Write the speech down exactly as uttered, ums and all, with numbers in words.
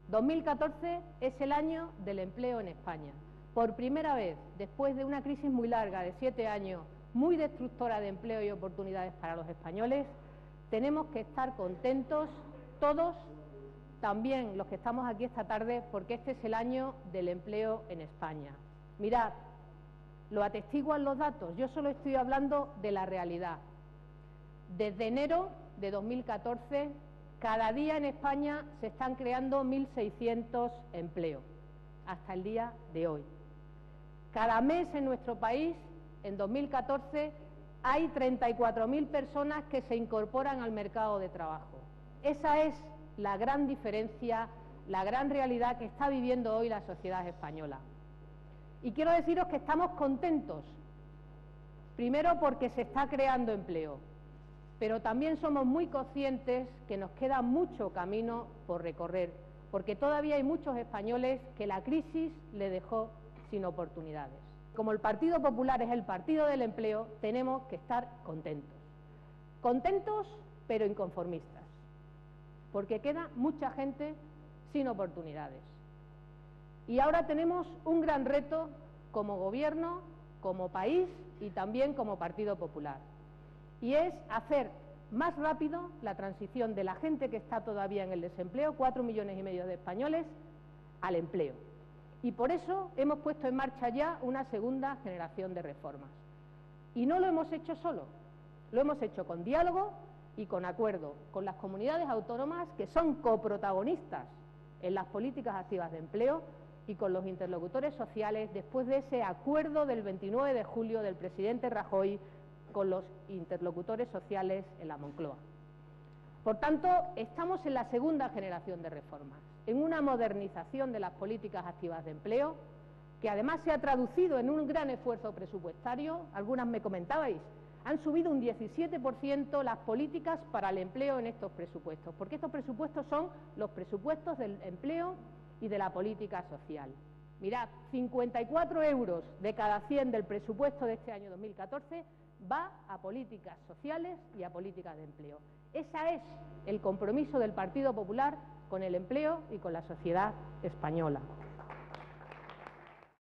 dos mil catorce es el año del empleo en España. Por primera vez, después de una crisis muy larga de siete años, muy destructora de empleo y oportunidades para los españoles, tenemos que estar contentos todos, también los que estamos aquí esta tarde, porque este es el año del empleo en España. Mirad, lo atestiguan los datos, yo solo estoy hablando de la realidad. Desde enero de dos mil catorce, cada día en España se están creando mil seiscientos empleos, hasta el día de hoy. Cada mes en nuestro país, en dos mil catorce, hay treinta y cuatro mil personas que se incorporan al mercado de trabajo. Esa es la gran diferencia, la gran realidad que está viviendo hoy la sociedad española. Y quiero deciros que estamos contentos, primero porque se está creando empleo, pero también somos muy conscientes que nos queda mucho camino por recorrer, porque todavía hay muchos españoles que la crisis le dejó sin oportunidades. Como el Partido Popular es el partido del empleo, tenemos que estar contentos. Contentos, pero inconformistas, porque queda mucha gente sin oportunidades. Y ahora tenemos un gran reto como gobierno, como país y también como Partido Popular. Y es hacer más rápido la transición de la gente que está todavía en el desempleo, cuatro millones y medio de españoles, al empleo. Y por eso hemos puesto en marcha ya una segunda generación de reformas. Y no lo hemos hecho solo, lo hemos hecho con diálogo y con acuerdo con las comunidades autónomas que son coprotagonistas en las políticas activas de empleo y con los interlocutores sociales después de ese acuerdo del veintinueve de julio del presidente Rajoy con los interlocutores sociales en la Moncloa. Por tanto, estamos en la segunda generación de reformas, en una modernización de las políticas activas de empleo, que además se ha traducido en un gran esfuerzo presupuestario. Algunas me comentabais, han subido un diecisiete por ciento las políticas para el empleo en estos presupuestos, porque estos presupuestos son los presupuestos del empleo y de la política social. Mirad, cincuenta y cuatro euros de cada cien del presupuesto de este año dos mil catorce va a políticas sociales y a políticas de empleo. Ese es el compromiso del Partido Popular con el empleo y con la sociedad española.